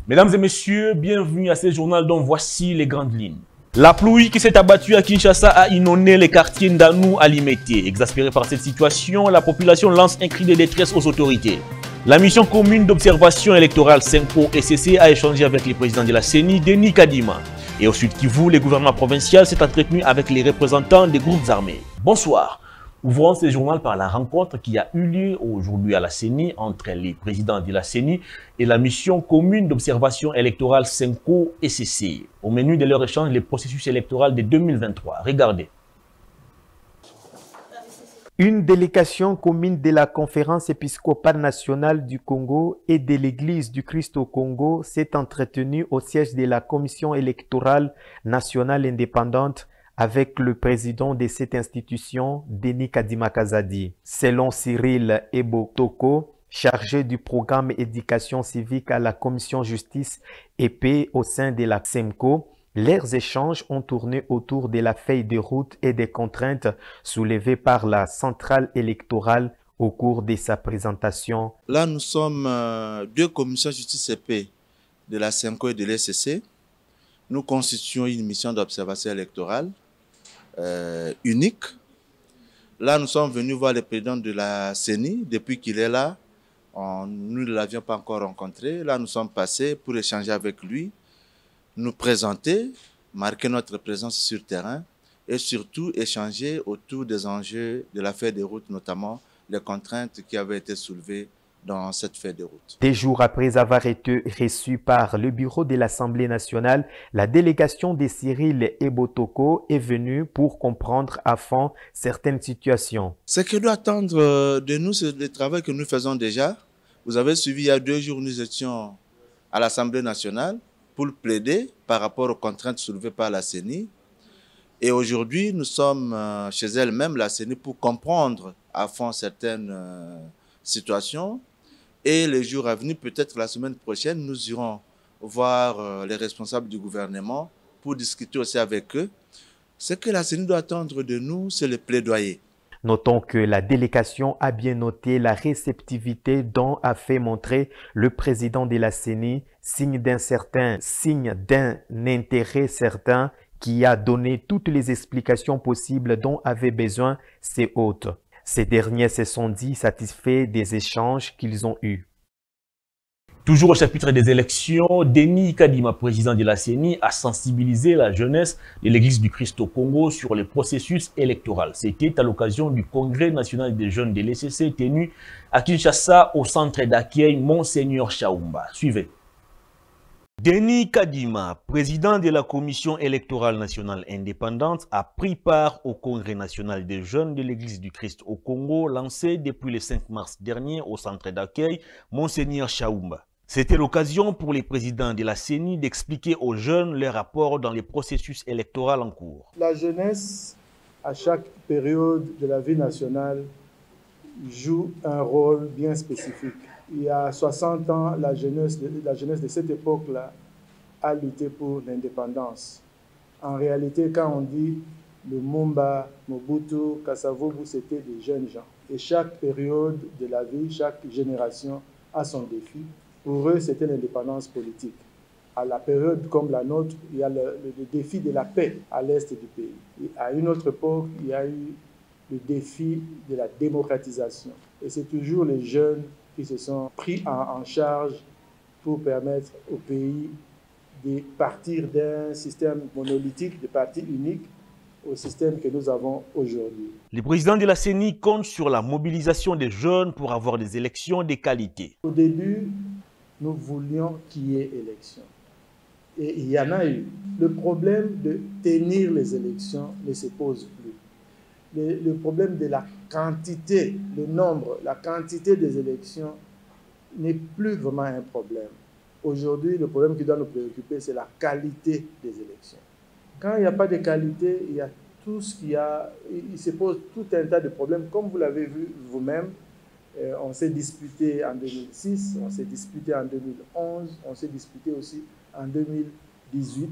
Mesdames et messieurs, bienvenue à ce journal dont voici les grandes lignes. La pluie qui s'est abattue à Kinshasa a inondé les quartiers Ndanou à Limete. Exaspérée par cette situation, la population lance un cri de détresse aux autorités. La mission commune d'observation électorale CENCO SCC a échangé avec le président de la CENI, Denis Kadima. Et au Sud Kivu, le gouvernement provincial s'est entretenu avec les représentants des groupes armés. Bonsoir. Ouvrons ce journal par la rencontre qui a eu lieu aujourd'hui à la CENI entre les présidents de la CENI et la mission commune d'observation électorale CENCO SCC. Au menu de leur échange, le processus électoral de 2023. Regardez. Une délégation commune de la Conférence épiscopale nationale du Congo et de l'Église du Christ au Congo s'est entretenue au siège de la Commission électorale nationale indépendante avec le président de cette institution, Denis Kadima Kazadi. Selon Cyril Ebotoko, chargé du programme éducation civique à la Commission justice et paix au sein de la CEMCO, leurs échanges ont tourné autour de la feuille de route et des contraintes soulevées par la centrale électorale au cours de sa présentation. Là, nous sommes deux commissions justice et paix de la CEMCO et de l'ECC. Nous constituons une mission d'observation électorale unique. Là, nous sommes venus voir le président de la CENI. Depuis qu'il est là, nous ne l'avions pas encore rencontré. Là, nous sommes passés pour échanger avec lui, nous présenter, marquer notre présence sur terrain et surtout échanger autour des enjeux de la feuille de route, notamment les contraintes qui avaient été soulevées dans cette feuille de route. Des jours après avoir été reçu par le bureau de l'Assemblée nationale, la délégation de Cyril Ebotoko est venue pour comprendre à fond certaines situations. Ce que doit attendre de nous, c'est le travail que nous faisons déjà. Vous avez suivi, il y a 2 jours, nous étions à l'Assemblée nationale pour plaider par rapport aux contraintes soulevées par la CENI. Et aujourd'hui, nous sommes chez elle-même, la CENI, pour comprendre à fond certaines situations. Et les jours à venir, peut-être la semaine prochaine, nous irons voir les responsables du gouvernement pour discuter aussi avec eux. Ce que la CENI doit attendre de nous, c'est le plaidoyer. Notons que la délégation a bien noté la réceptivité dont a fait montrer le président de la CENI, signe d'un intérêt certain qui a donné toutes les explications possibles dont avaient besoin ses hôtes. Ces derniers se sont dit satisfaits des échanges qu'ils ont eus. Toujours au chapitre des élections, Denis Kadima, président de la CENI, a sensibilisé la jeunesse de l'Église du Christ au Congo sur le processus électoral. C'était à l'occasion du Congrès national des jeunes de l'ECC tenu à Kinshasa au centre d'accueil Monseigneur Chaumba. Suivez. Denis Kadima, président de la Commission électorale nationale indépendante, a pris part au Congrès national des jeunes de l'Église du Christ au Congo, lancé depuis le 5 mars dernier au centre d'accueil Monseigneur Chaumba. C'était l'occasion pour les présidents de la CENI d'expliquer aux jeunes leur rapport dans les processus électoraux en cours. La jeunesse, à chaque période de la vie nationale, joue un rôle bien spécifique. Il y a 60 ans, la jeunesse de cette époque-là a lutté pour l'indépendance. En réalité, quand on dit le Mumba, Mobutu, Kasavubu, c'était des jeunes gens. Et chaque période de la vie, chaque génération a son défi. Pour eux, c'était l'indépendance politique. À la période comme la nôtre, il y a le défi de la paix à l'est du pays. Et à une autre époque, il y a eu le défi de la démocratisation. Et c'est toujours les jeunes qui se sont pris en charge pour permettre au pays de partir d'un système monolithique, de parti unique, au système que nous avons aujourd'hui. Le président de la CENI compte sur la mobilisation des jeunes pour avoir des élections de qualité. Au début, nous voulions qu'il y ait élections. Et il y en a eu. Le problème de tenir les élections ne se pose plus. Le problème de la quantité, le nombre, la quantité des élections n'est plus vraiment un problème. Aujourd'hui, le problème qui doit nous préoccuper, c'est la qualité des élections. Quand il n'y a pas de qualité, il y a tout ce qu'il y a, il se pose tout un tas de problèmes. Comme vous l'avez vu vous-même, on s'est disputé en 2006, on s'est disputé en 2011, on s'est disputé aussi en 2018.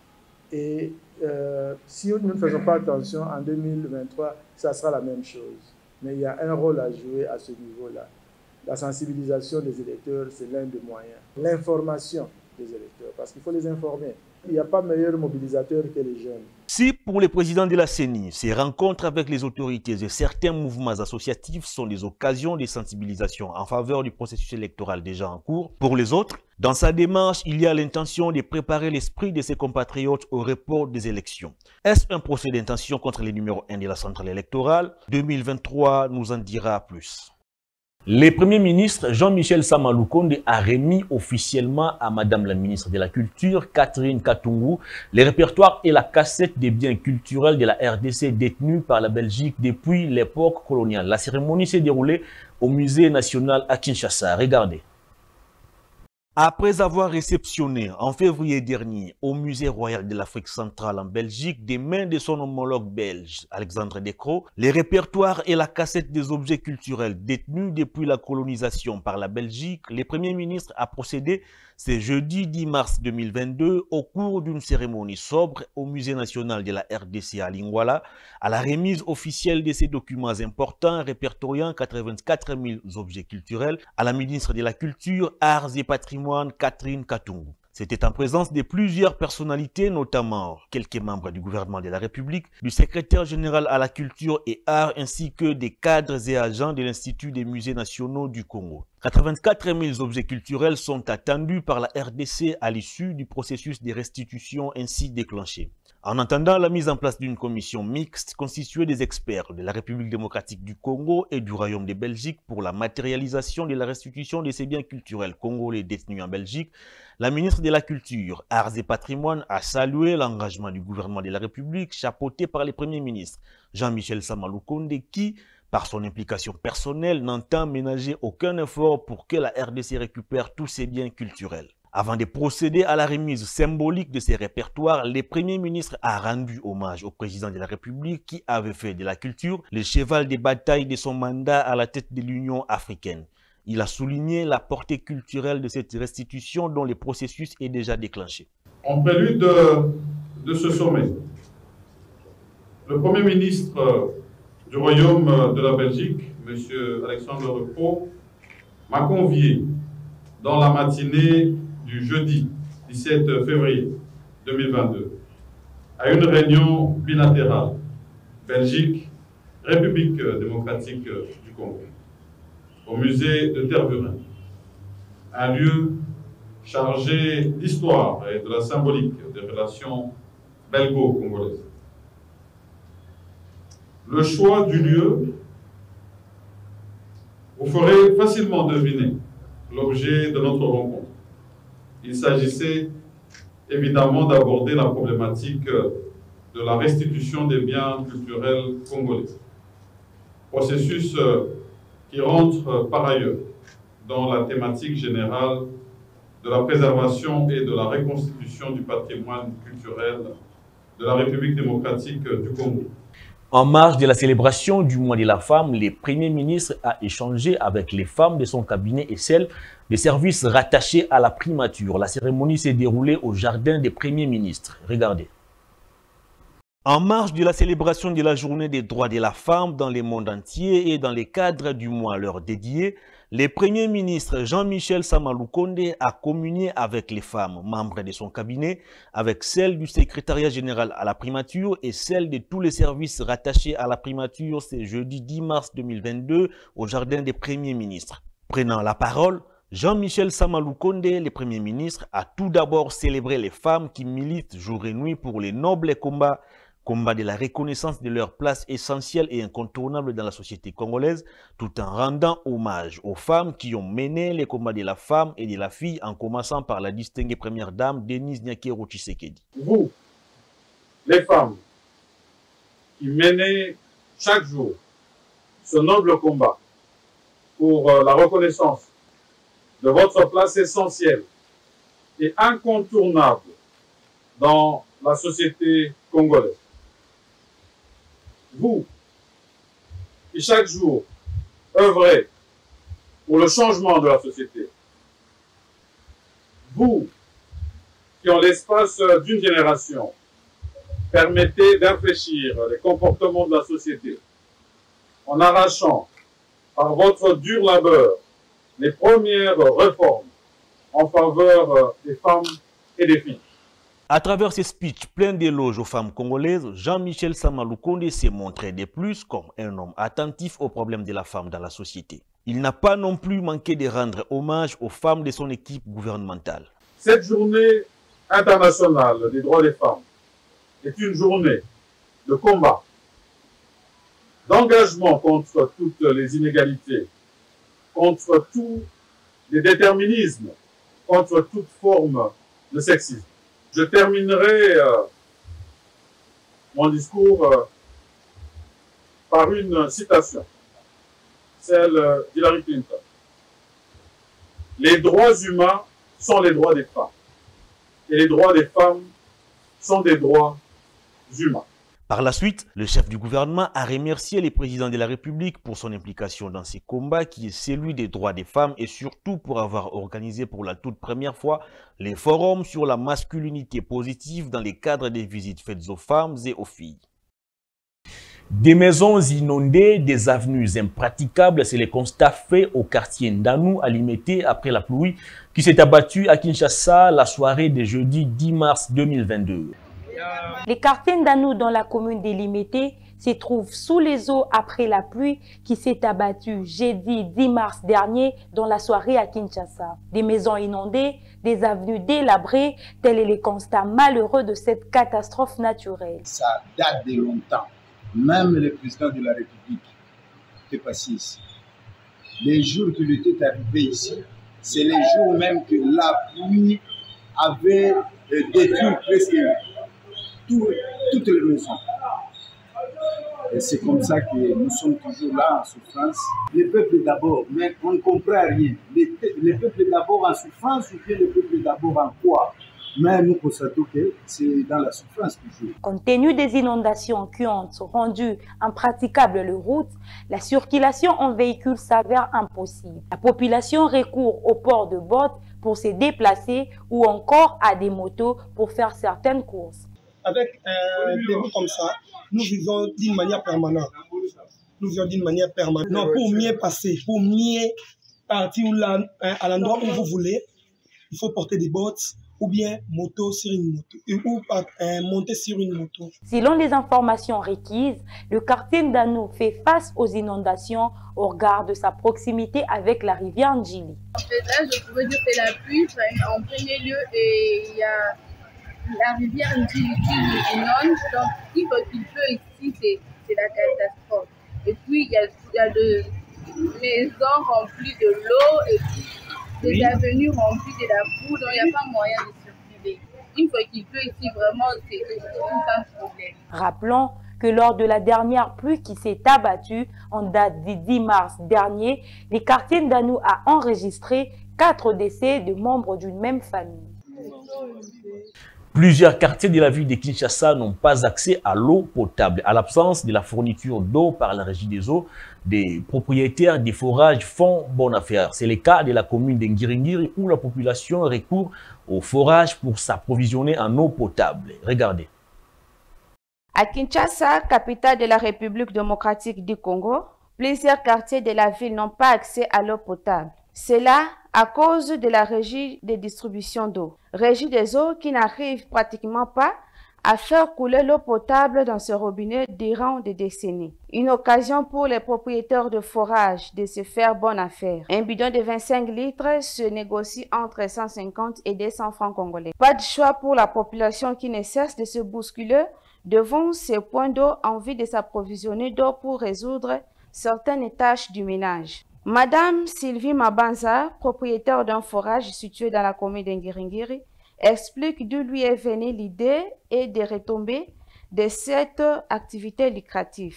Et si nous ne faisons pas attention, en 2023, ça sera la même chose. Mais il y a un rôle à jouer à ce niveau-là. La sensibilisation des électeurs, c'est l'un des moyens. L'information. des électeurs, parce qu'il faut les informer. Il n'y a pas meilleur mobilisateur que les jeunes. Si pour le président de la CENI, ces rencontres avec les autorités et certains mouvements associatifs sont des occasions de sensibilisation en faveur du processus électoral déjà en cours, pour les autres, dans sa démarche, il y a l'intention de préparer l'esprit de ses compatriotes au report des élections. Est-ce un procès d'intention contre les numéros 1 de la centrale électorale? 2023 nous en dira plus. Le Premier ministre Jean-Michel Sama Lukonde a remis officiellement à Madame la ministre de la Culture, Catherine Katungu, les répertoires et la cassette des biens culturels de la RDC détenus par la Belgique depuis l'époque coloniale. La cérémonie s'est déroulée au Musée national à Kinshasa. Regardez. Après avoir réceptionné en février dernier au Musée royal de l'Afrique centrale en Belgique des mains de son homologue belge Alexandre Decroix, les répertoires et la cassette des objets culturels détenus depuis la colonisation par la Belgique, le Premier ministre a procédé ce jeudi 10 mars 2022 au cours d'une cérémonie sobre au Musée national de la RDC à Lingwala à la remise officielle de ces documents importants répertoriant 84 000 objets culturels à la ministre de la Culture, Arts et Patrimoine Catherine Katungu. C'était en présence de plusieurs personnalités, notamment quelques membres du gouvernement de la République, du secrétaire général à la culture et arts, ainsi que des cadres et agents de l'Institut des musées nationaux du Congo. 84 000 objets culturels sont attendus par la RDC à l'issue du processus de restitution ainsi déclenché. En attendant la mise en place d'une commission mixte constituée des experts de la République démocratique du Congo et du Royaume de Belgique pour la matérialisation de la restitution de ces biens culturels congolais détenus en Belgique, la ministre de la Culture, Arts et Patrimoine a salué l'engagement du gouvernement de la République chapeauté par le Premier ministre Jean-Michel Sama Lukonde qui, par son implication personnelle, n'entend ménager aucun effort pour que la RDC récupère tous ses biens culturels. Avant de procéder à la remise symbolique de ces répertoires, le Premier ministre a rendu hommage au président de la République qui avait fait de la culture le cheval de bataille de son mandat à la tête de l'Union africaine. Il a souligné la portée culturelle de cette restitution dont le processus est déjà déclenché. En prélude de ce sommet, le Premier ministre du Royaume de la Belgique, M. Alexandre Decroix, m'a convié dans la matinée du jeudi 17 février 2022 à une réunion bilatérale Belgique-République démocratique du Congo au musée de Tervuren, un lieu chargé d'histoire et de la symbolique des relations belgo-congolaises. Le choix du lieu vous ferait facilement deviner l'objet de notre rencontre. Il s'agissait évidemment d'aborder la problématique de la restitution des biens culturels congolais. Processus qui rentre par ailleurs dans la thématique générale de la préservation et de la reconstitution du patrimoine culturel de la République démocratique du Congo. En marge de la célébration du mois de la femme, le Premier ministre a échangé avec les femmes de son cabinet et celles des services rattachés à la primature. La cérémonie s'est déroulée au jardin des premiers ministres. Regardez. En marge de la célébration de la journée des droits de la femme dans le monde entier et dans le cadre du mois leur dédié, le Premier ministre Jean-Michel Sama Lukonde a communié avec les femmes membres de son cabinet, avec celles du secrétariat général à la primature et celles de tous les services rattachés à la primature ce jeudi 10 mars 2022 au jardin des premiers ministres. Prenant la parole, Jean-Michel Sama Lukonde, le Premier ministre, a tout d'abord célébré les femmes qui militent jour et nuit pour les nobles combats de la reconnaissance de leur place essentielle et incontournable dans la société congolaise, tout en rendant hommage aux femmes qui ont mené les combats de la femme et de la fille, en commençant par la distinguée première dame Denise Nyakero Tshisekedi. Vous, les femmes, qui menez chaque jour ce noble combat pour la reconnaissance de votre place essentielle et incontournable dans la société congolaise. Vous, qui chaque jour œuvrez pour le changement de la société. Vous, qui en l'espace d'une génération, permettez d'infléchir les comportements de la société en arrachant par votre dur labeur les premières réformes en faveur des femmes et des filles. À travers ses speeches pleins d'éloges aux femmes congolaises, Jean-Michel Sama Lukonde s'est montré de plus comme un homme attentif aux problèmes de la femme dans la société. Il n'a pas non plus manqué de rendre hommage aux femmes de son équipe gouvernementale. Cette journée internationale des droits des femmes est une journée de combat, d'engagement contre toutes les inégalités, contre tous les déterminismes, contre toute forme de sexisme. Je terminerai mon discours par une citation, celle d'Hillary Clinton. Les droits humains sont les droits des femmes, et les droits des femmes sont des droits humains. Par la suite, le chef du gouvernement a remercié le président de la République pour son implication dans ces combats qui est celui des droits des femmes et surtout pour avoir organisé pour la toute première fois les forums sur la masculinité positive dans le cadre des visites faites aux femmes et aux filles. Des maisons inondées, des avenues impraticables, c'est le constat fait au quartier Ndanou à Limete après la pluie qui s'est abattue à Kinshasa la soirée de jeudi 10 mars 2022. Les quartiers Ndanou dans la commune de Limete se trouvent sous les eaux après la pluie qui s'est abattue jeudi 10 mars dernier dans la soirée à Kinshasa. Des maisons inondées, des avenues délabrées, tel est le constat malheureux de cette catastrophe naturelle. Ça date de longtemps. Même le président de la République était passé ici. Les jours qu'il était arrivé ici, c'est les jours même que la pluie avait détruit presque toutes les maisons. Et c'est comme ça que nous sommes toujours là en souffrance. Le peuple d'abord, mais on ne comprend rien. Le peuple d'abord en souffrance ou bien le peuple d'abord en quoi? Mais nous constatons que c'est dans la souffrance toujours. Compte tenu des inondations qui ont rendu impraticable les routes, la circulation en véhicule s'avère impossible. La population recourt au port de bottes pour se déplacer ou encore à des motos pour faire certaines courses. Avec un début comme ça, nous vivons d'une manière permanente. Nous vivons d'une manière permanente. Non, pour mieux passer, pour mieux partir à l'endroit où vous voulez, il faut porter des bottes ou bien moto sur une moto, ou monter sur une moto. Selon les informations requises, le quartier Ndanou fait face aux inondations au regard de sa proximité avec la rivière Ndjili. En fait, là, je pourrais dire que c'est la pluie en premier lieu et il y a la rivière Ndjili qui inonde, donc il faut qu'il pleut ici, c'est la catastrophe. Et puis il y a des maisons remplies de l'eau et puis des avenues remplies de la boue, donc il n'y a pas moyen de circuler. Une fois qu'il pleut ici, vraiment, c'est un problème. Rappelons que lors de la dernière pluie qui s'est abattue en date du 10 mars dernier, les quartiers Ndanou a enregistré 4 décès de membres d'une même famille. Plusieurs quartiers de la ville de Kinshasa n'ont pas accès à l'eau potable. À l'absence de la fourniture d'eau par la régie des eaux, des propriétaires des forages font bonne affaire. C'est le cas de la commune de Ngiringiri où la population recourt au forage pour s'approvisionner en eau potable. Regardez. À Kinshasa, capitale de la République démocratique du Congo, plusieurs quartiers de la ville n'ont pas accès à l'eau potable. C'est là à cause de la régie de distribution d'eau. Régie des eaux qui n'arrive pratiquement pas à faire couler l'eau potable dans ce robinet durant des décennies. Une occasion pour les propriétaires de forages de se faire bonne affaire. Un bidon de 25 litres se négocie entre 150 et 200 francs congolais. Pas de choix pour la population qui ne cesse de se bousculer devant ces points d'eau en vue de s'approvisionner d'eau pour résoudre certaines tâches du ménage. Madame Sylvie Mabanza, propriétaire d'un forage situé dans la commune d'Ngiringiri, explique d'où lui est venue l'idée et des retombées de cette activité lucrative.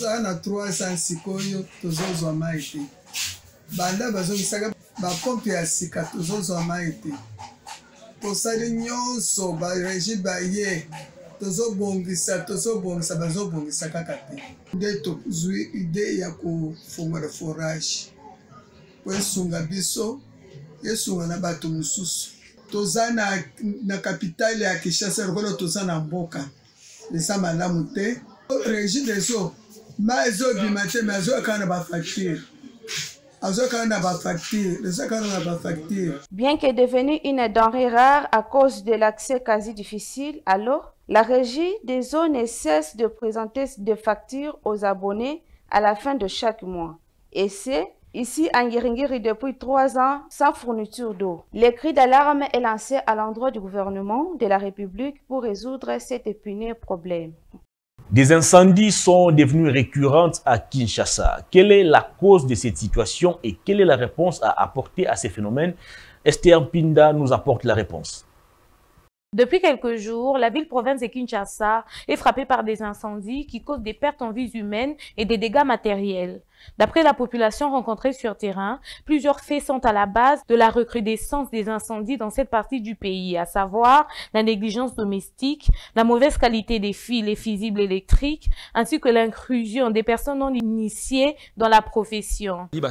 tozobongisa kaka te nde tozwi ide ya kofungola forage po esunga biso esunga na bato mosusu toza na kapitale ya Kinshasa lokola toza na mboka eza malamu te régie des eaux ma ezobima te me azoyaka na bafacture Bien que devenue une denrée rare à cause de l'accès quasi difficile à l'eau, la régie des eaux ne cesse de présenter des factures aux abonnés à la fin de chaque mois. Et c'est ici à Ngiringiri depuis 3 ans sans fourniture d'eau. Le cri d'alarme est lancé à l'endroit du gouvernement de la République pour résoudre cet épineux problème. Des incendies sont devenus récurrents à Kinshasa. Quelle est la cause de cette situation et quelle est la réponse à apporter à ces phénomènes? Esther Pinda nous apporte la réponse. Depuis quelques jours, la ville-province de Kinshasa est frappée par des incendies qui causent des pertes en vies humaines et des dégâts matériels. D'après la population rencontrée sur terrain, plusieurs faits sont à la base de la recrudescence des incendies dans cette partie du pays, à savoir la négligence domestique, la mauvaise qualité des fils et fusibles électriques, ainsi que l'inclusion des personnes non initiées dans la profession. Pas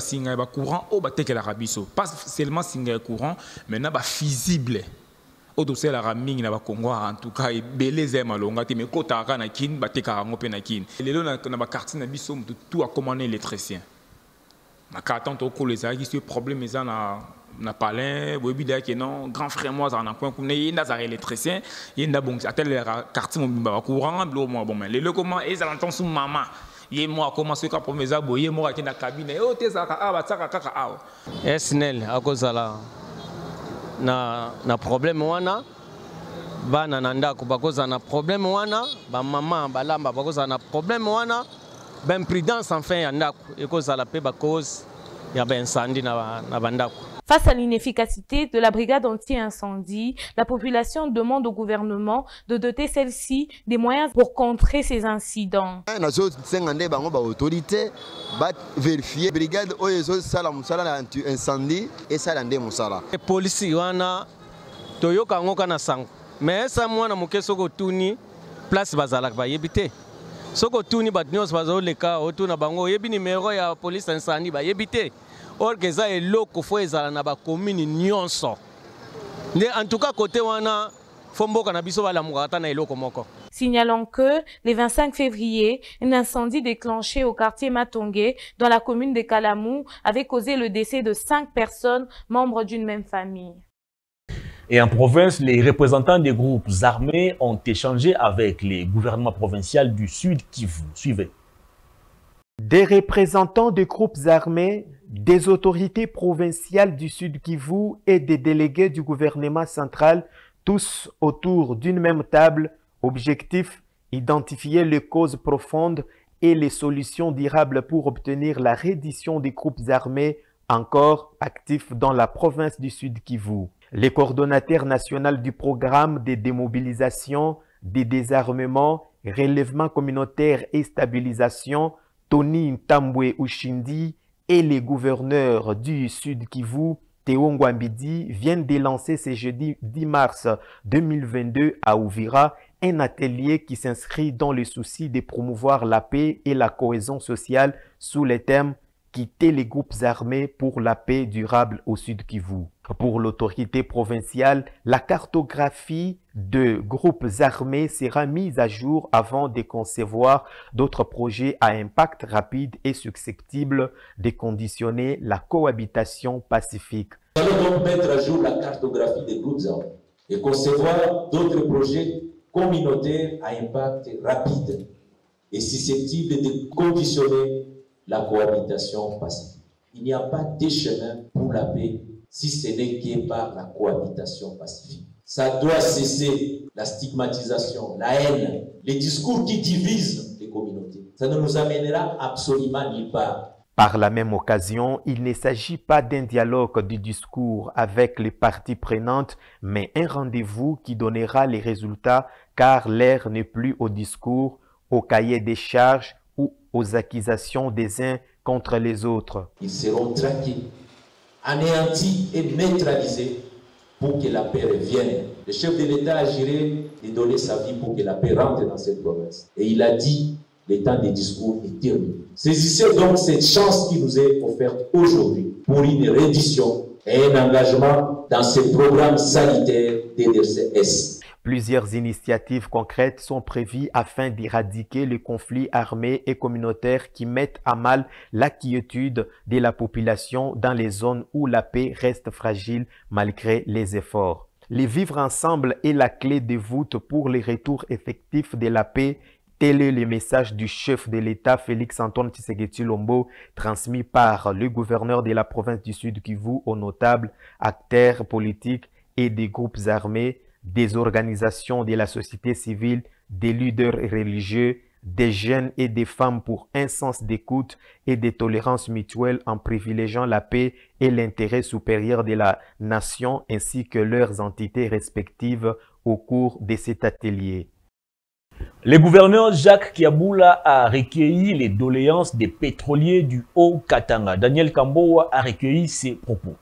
seulement courant, mais fusible. Au dossier la raming na Congo en tout cas et beleza malonga te me kota na kin bateka ngope na kin lelo na quartier na biso tout a commandé électricien na carton to ko les a qui problème ça na palin bobi da que non grand frère moi ça na point comme né na za électricien y na bon atel quartier mo ba courant blo mo bon mais lelo comment et ça entend sous maman y moi commencer ka premier za boye moi qui na cabine o te za ka ba tsaka kaka aw SNL akozala na problème wana bana na ndako bakoza na problème wana ba maman balamba bakoza na problème wana ben prudence enfin ya ndako ekozala pe ba cause ya ben incendie na bandako. Face à l'inefficacité de la brigade anti-incendie, la population demande au gouvernement de doter celle-ci des moyens pour contrer ces incidents. Vérifier brigade anti-incendie et ça l'ande musala. Les policiers wana toyoka ngoka na sango. Mais ça mwana muke soko tuni place bazalak ba yebite. Soko tuni ba nyos bazo leka otuna bango yebi numéro ya police incendie ba yebite. Or que ça est loko fo ezala na ba commune nyonso. En tout cas côté wana fomboka na biso bala mugata na eloko moko. Signalons que, le 25 février, un incendie déclenché au quartier Matongé, dans la commune de Kalamou, avait causé le décès de 5 personnes, membres d'une même famille. Et en province, les représentants des groupes armés ont échangé avec les gouvernements provinciaux du Sud Kivu. Suivez. Des représentants des groupes armés, des autorités provinciales du Sud Kivu et des délégués du gouvernement central, tous autour d'une même table. Objectif, identifier les causes profondes et les solutions durables pour obtenir la reddition des groupes armés encore actifs dans la province du Sud Kivu. Le coordonnateur national du programme de démobilisation, de désarmement, relèvement communautaire et stabilisation, Tony Ntambwe Ushindi, et les gouverneurs du Sud Kivu, Théo Ngwambidi, viennent de lancer ce jeudi 10 mars 2022 à Uvira un atelier qui s'inscrit dans le souci de promouvoir la paix et la cohésion sociale sous le thème « Quitter les groupes armés pour la paix durable au Sud Kivu ». Pour l'autorité provinciale, la cartographie de groupes armés sera mise à jour avant de concevoir d'autres projets à impact rapide et susceptibles de conditionner la cohabitation pacifique. Nous allons donc mettre à jour la cartographie des groupes armés et concevoir d'autres projets communautaire à impact rapide et susceptible de conditionner la cohabitation pacifique. Il n'y a pas de chemin pour la paix si ce n'est que par la cohabitation pacifique. Ça doit cesser la stigmatisation, la haine, les discours qui divisent les communautés. Ça ne nous amènera absolument nulle part. Par la même occasion, il ne s'agit pas d'un dialogue du discours avec les parties prenantes, mais un rendez-vous qui donnera les résultats car l'ère n'est plus au discours, au cahier des charges ou aux accusations des uns contre les autres. Ils seront traqués, anéantis et neutralisés pour que la paix revienne. Le chef de l'État a juré de donner sa vie pour que la paix rentre dans cette province. Et il a dit, le temps des discours est terminé. Saisissez donc cette chance qui nous est offerte aujourd'hui pour une reddition et un engagement dans ce programme sanitaire DDCS. Plusieurs initiatives concrètes sont prévues afin d'éradiquer les conflits armés et communautaires qui mettent à mal la quiétude de la population dans les zones où la paix reste fragile malgré les efforts. Les vivre ensemble est la clé de voûte pour le retour effectif de la paix. Tel est le message du chef de l'État Félix-Antoine Tshisekedi Tshilombo transmis par le gouverneur de la province du Sud Kivu aux notables, acteurs politiques et des groupes armés, des organisations de la société civile, des leaders religieux, des jeunes et des femmes pour un sens d'écoute et de tolérance mutuelle en privilégiant la paix et l'intérêt supérieur de la nation ainsi que leurs entités respectives au cours de cet atelier. Le gouverneur Jacques Kiaboula a recueilli les doléances des pétroliers du Haut-Katanga. Daniel Kambowa a recueilli ses propos.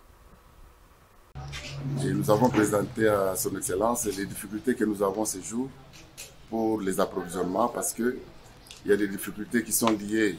Et nous avons présenté à son Excellence les difficultés que nous avons ces jours pour les approvisionnements parce qu'il y a des difficultés qui sont liées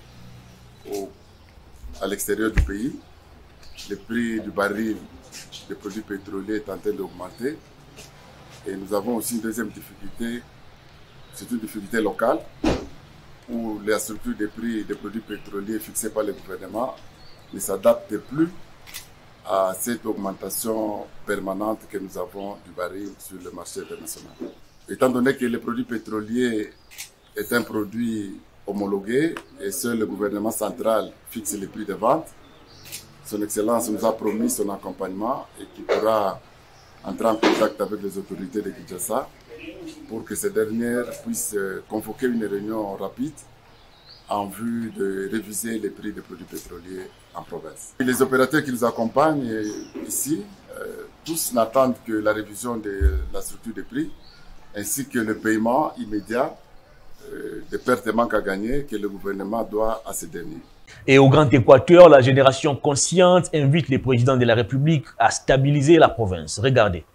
à l'extérieur du pays. Le prix du baril des produits pétroliers est en train d'augmenter. Et nous avons aussi une deuxième difficulté, c'est une difficulté locale où la structure des prix des produits pétroliers fixée par le gouvernement ne s'adapte plus à cette augmentation permanente que nous avons du baril sur le marché international. Étant donné que le produit pétrolier est un produit homologué et seul le gouvernement central fixe les prix de vente, son Excellence nous a promis son accompagnement et qu'il pourra entrer en contact avec les autorités de Kinshasa pour que ces dernières puissent convoquer une réunion rapide en vue de réviser les prix des produits pétroliers en province. Et les opérateurs qui nous accompagnent ici, tous n'attendent que la révision de la structure des prix ainsi que le paiement immédiat des pertes et manques à gagner que le gouvernement doit à ces derniers. Et au Grand Équateur, la génération consciente invite le président de la République à stabiliser la province. Regardez.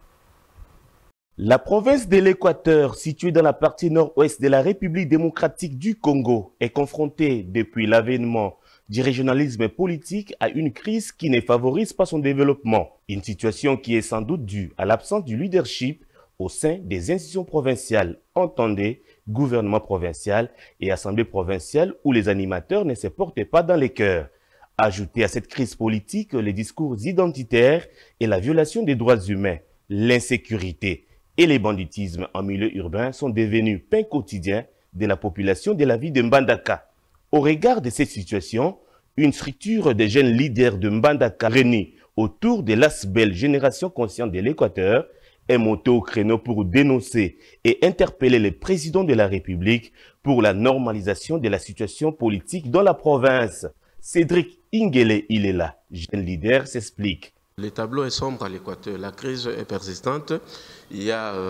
La province de l'Équateur, située dans la partie nord-ouest de la République démocratique du Congo, est confrontée depuis l'avènement du régionalisme politique à une crise qui ne favorise pas son développement. Une situation qui est sans doute due à l'absence du leadership au sein des institutions provinciales, entendez, gouvernement provincial et assemblée provinciale où les animateurs ne se portent pas dans les cœurs. Ajoutez à cette crise politique les discours identitaires et la violation des droits humains, l'insécurité et les banditismes en milieu urbain sont devenus pain quotidien de la population de la ville de Mbandaka. Au regard de cette situation, une structure des jeunes leaders de Mbandaka réunis autour de l'ASBEL Génération Consciente de l'Équateur est montée au créneau pour dénoncer et interpeller le président de la République pour la normalisation de la situation politique dans la province. Cédric Ingele Ilela, jeune leader, s'explique. Le tableau est sombre à l'Équateur, la crise est persistante, il y a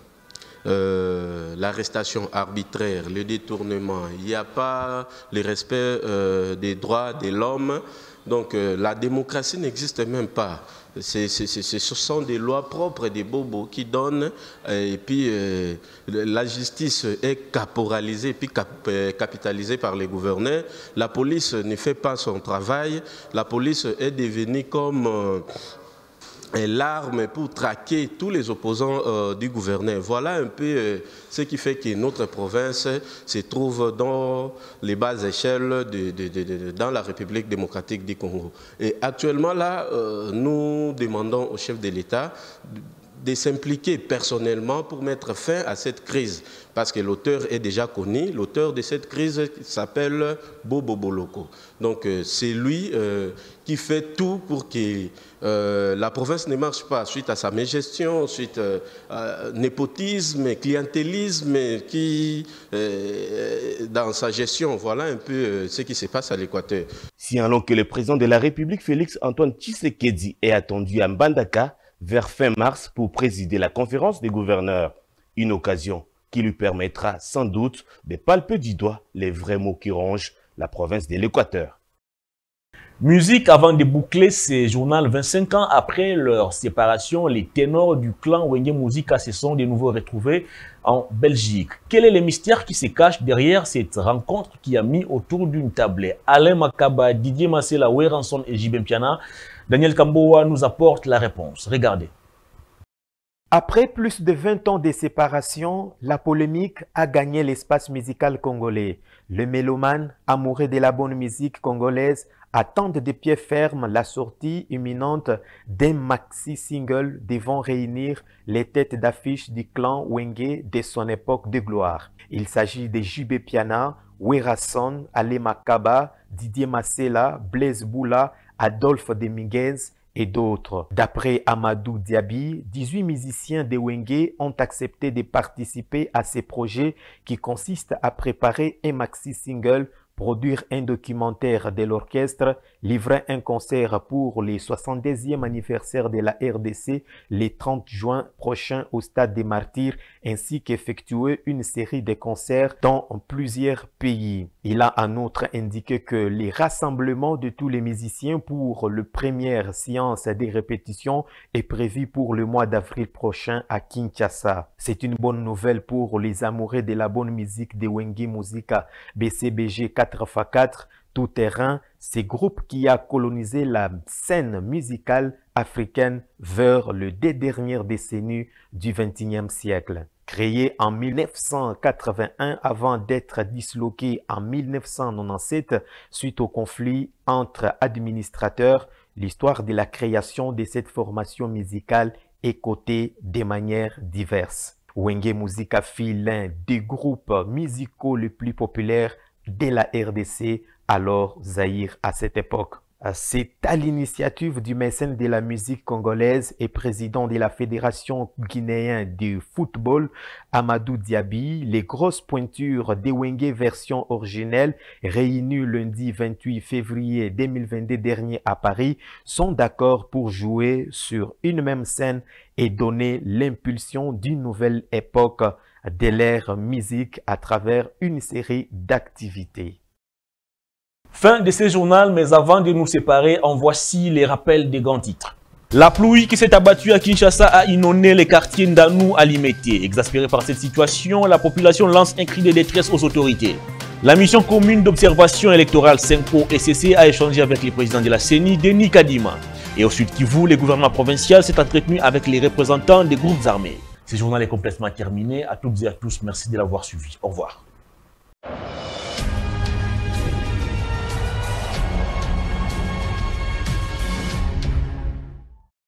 l'arrestation arbitraire, le détournement, il n'y a pas le respect des droits de l'homme, donc la démocratie n'existe même pas. Ce sont des lois propres des bobos qui donnent et puis la justice est caporalisée puis capitalisée par les gouverneurs. La police ne fait pas son travail. La police est devenue comme l'arme pour traquer tous les opposants du gouverneur. Voilà un peu ce qui fait que notre province se trouve dans les basses échelles dans la République démocratique du Congo. Et actuellement là, nous demandons au chef de l'État de s'impliquer personnellement pour mettre fin à cette crise. Parce que l'auteur est déjà connu. L'auteur de cette crise s'appelle Bobo Boloko. Donc c'est lui qui fait tout pour que la province ne marche pas suite à sa mégestion, suite à népotisme, clientélisme qui dans sa gestion. Voilà un peu ce qui se passe à l'Équateur. Si alors que le président de la République, Félix-Antoine Tshisekedi, est attendu à Mbandaka vers fin mars pour présider la conférence des gouverneurs, une occasion qui lui permettra sans doute de palper du doigt les vrais mots qui rongent la province de l'Équateur. Musique avant de boucler ce journal 25 ans après leur séparation, les ténors du clan Wenge Musica se sont de nouveau retrouvés en Belgique. Quel est le mystère qui se cache derrière cette rencontre qui a mis autour d'une table? Alain Makaba, Didier Masela, Weranson et Jibem Piana. Daniel Kambowa nous apporte la réponse. Regardez. Après plus de 20 ans de séparation, la polémique a gagné l'espace musical congolais. Le mélomane, amoureux de la bonne musique congolaise, attendent de pied ferme la sortie imminente d'un maxi-single devant réunir les têtes d'affiche du clan Wenge de son époque de gloire. Il s'agit de JB Piana, Werason, Ale Makaba, Didier Masela, Blaise Boula, Adolphe Dominguez et d'autres. D'après Amadou Diaby, 18 musiciens de Wenge ont accepté de participer à ces projets qui consistent à préparer un maxi-single, produire un documentaire de l'orchestre, livrer un concert pour le 70e anniversaire de la RDC le 30 juin prochain au Stade des Martyrs, ainsi qu'effectuer une série de concerts dans plusieurs pays. Il a en outre indiqué que les rassemblements de tous les musiciens pour la première séance des répétitions est prévu pour le mois d'avril prochain à Kinshasa. C'est une bonne nouvelle pour les amoureux de la bonne musique de Wenge Musica BCBG 4x4 tout terrain, ce groupe qui a colonisé la scène musicale africaine vers les 2 dernières décennies du XXIe siècle. Créé en 1981 avant d'être disloqué en 1997 suite au conflit entre administrateurs, l'histoire de la création de cette formation musicale est cotée de manière diverse. Wenge Musica fut l'un des groupes musicaux les plus populaires de la RDC, alors Zaïre à cette époque. C'est à l'initiative du mécène de la musique congolaise et président de la Fédération guinéenne du football, Amadou Diaby, les grosses pointures de Wenge version originelle réunies lundi 28 février 2022 dernier à Paris sont d'accord pour jouer sur une même scène et donner l'impulsion d'une nouvelle époque de l'ère musique à travers une série d'activités. Fin de ce journal, mais avant de nous séparer, en voici les rappels des grands titres. La pluie qui s'est abattue à Kinshasa a inondé les quartiers Ndanou à Limete. Exaspérée par cette situation, la population lance un cri de détresse aux autorités. La mission commune d'observation électorale Senko SCC a échangé avec le président de la CENI, Denis Kadima. Et au Sud Kivu, le gouvernement provincial s'est entretenu avec les représentants des groupes armés. Ce journal est complètement terminé. À toutes et à tous, merci de l'avoir suivi. Au revoir.